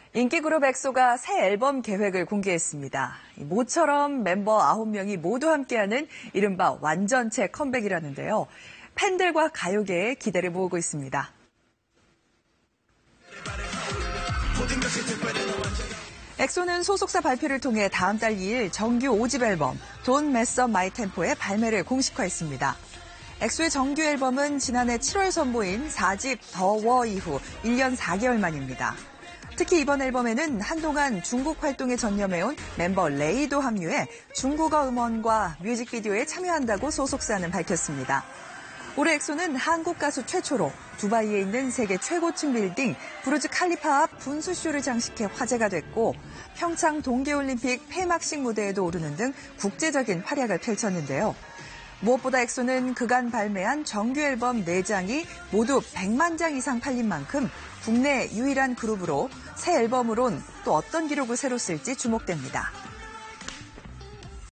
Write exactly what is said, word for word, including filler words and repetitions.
인기 그룹 엑소가 새 앨범 계획을 공개했습니다. 모처럼 멤버 아홉 명이 모두 함께하는 이른바 완전체 컴백이라는데요. 팬들과 가요계에 기대를 모으고 있습니다. 엑소는 소속사 발표를 통해 다음 달 이 일 정규 오 집 앨범 Don't Mess Up My Tempo의 발매를 공식화했습니다. 엑소의 정규 앨범은 지난해 칠월 선보인 사 집 더워 이후 일 년 사 개월 만입니다. 특히 이번 앨범에는 한동안 중국 활동에 전념해온 멤버 레이도 합류해 중국어 음원과 뮤직비디오에 참여한다고 소속사는 밝혔습니다. 올해 엑소는 한국 가수 최초로 두바이에 있는 세계 최고층 빌딩 부르즈 칼리파 앞 분수쇼를 장식해 화제가 됐고 평창 동계올림픽 폐막식 무대에도 오르는 등 국제적인 활약을 펼쳤는데요. 무엇보다 엑소는 그간 발매한 정규 앨범 네 장이 모두 백만 장 이상 팔린 만큼 국내 유일한 그룹으로 새 앨범으론 또 어떤 기록을 새로 쓸지 주목됩니다.